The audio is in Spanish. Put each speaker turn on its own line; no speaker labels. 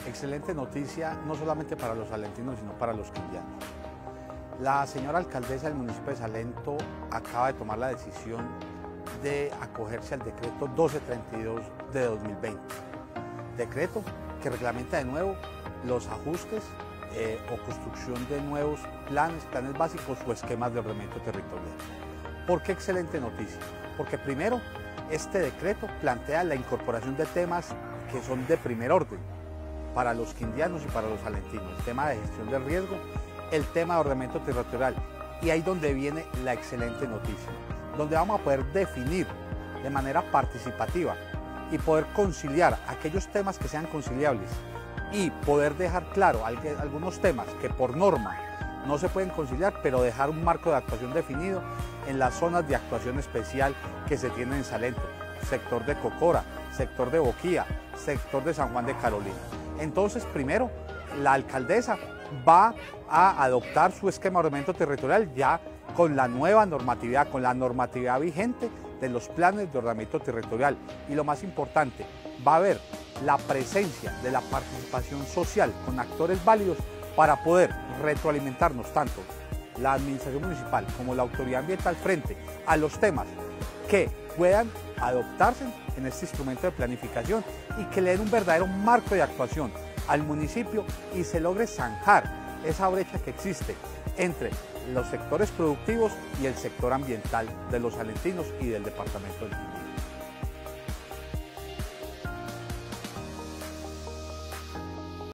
Excelente noticia, no solamente para los salentinos, sino para los quindianos. La señora alcaldesa del municipio de Salento acaba de tomar la decisión de acogerse al decreto 1232 de 2020. Decreto que reglamenta de nuevo los ajustes o construcción de nuevos planes básicos o esquemas de ordenamiento territorial. ¿Por qué excelente noticia? Porque primero, este decreto plantea la incorporación de temas que son de primer orden para los quindianos y para los salentinos. El tema de gestión de riesgo, el tema de ordenamiento territorial. Y ahí donde viene la excelente noticia, donde vamos a poder definir de manera participativa y poder conciliar aquellos temas que sean conciliables y poder dejar claro algunos temas que por norma no se pueden conciliar, pero dejar un marco de actuación definido en las zonas de actuación especial que se tienen en Salento, sector de Cocora, sector de Boquía, sector de San Juan de Carolina. Entonces, primero, la alcaldesa va a adoptar su esquema de ordenamiento territorial ya con la nueva normatividad, con la normatividad vigente de los planes de ordenamiento territorial. Y lo más importante, va a haber la presencia de la participación social con actores válidos para poder retroalimentarnos tanto la administración municipal como la autoridad ambiental frente a los temas que puedan adoptarse en este instrumento de planificación y que le den un verdadero marco de actuación al municipio y se logre zanjar esa brecha que existe entre los sectores productivos y el sector ambiental de los salentinos y del departamento del Quindío.